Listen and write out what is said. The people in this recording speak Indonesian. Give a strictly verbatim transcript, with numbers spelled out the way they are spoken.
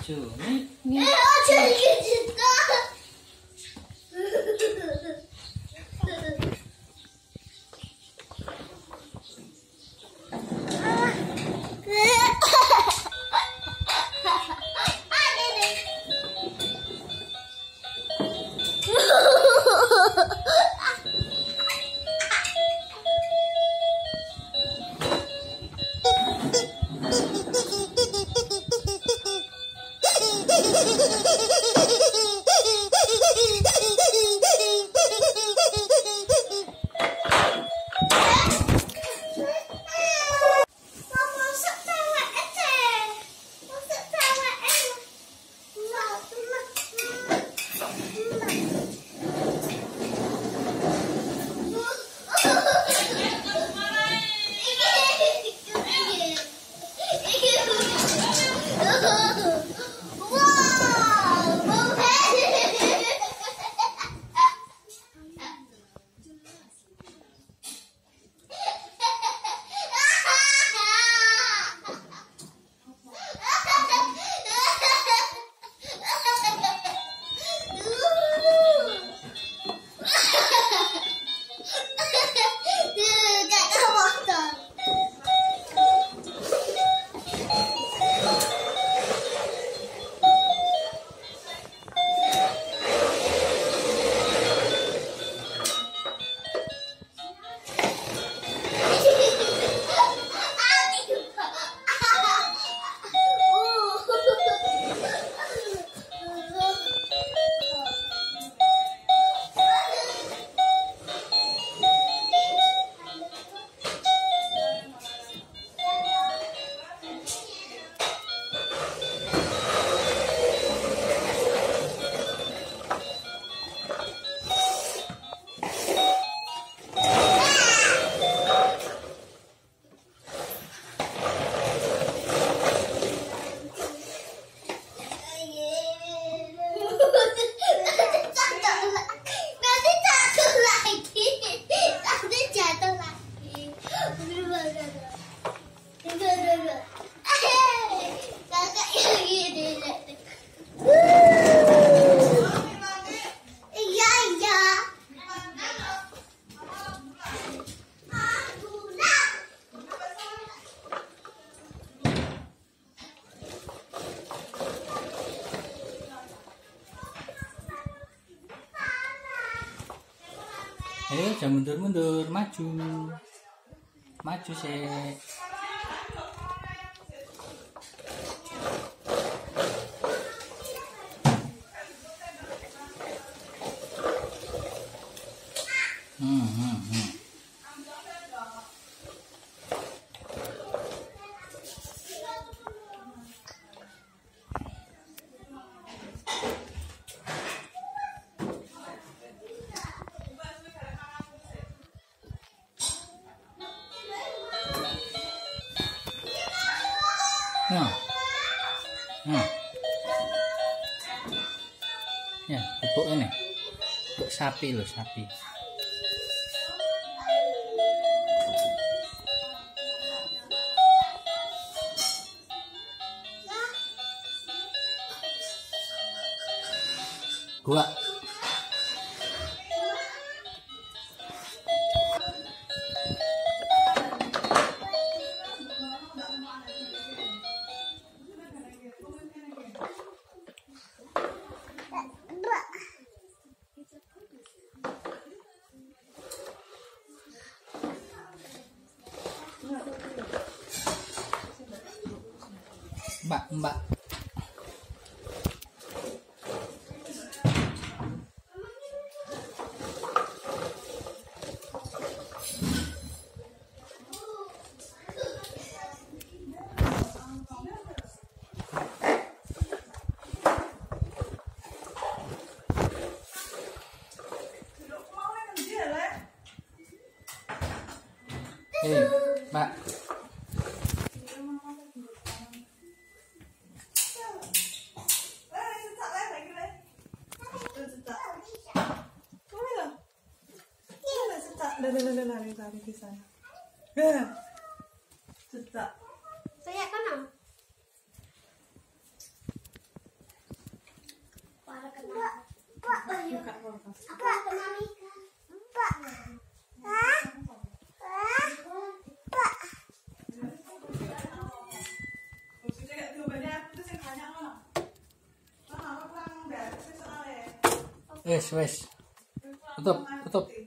maju. Nih, nih. Eh, aja gitu. Ayo, jangan mundur-mundur, maju. Maju sih. Hmm, hmm, hmm. Nah, nah, ya, pupuk ini, pupuk sapi loh, sapi. Gua. Mbak, mbak. Eh, mbak. Lari-lari di sana. Ya. Cetak. Saya kan Buka kulkas. Apa? Pak. Hah? Hah? Pak. Maksudnya kayak jawabannya aku tuh yang banyak loh. Nah, aku kurang beres soalnya. Wes, wes. Tutup, tutup.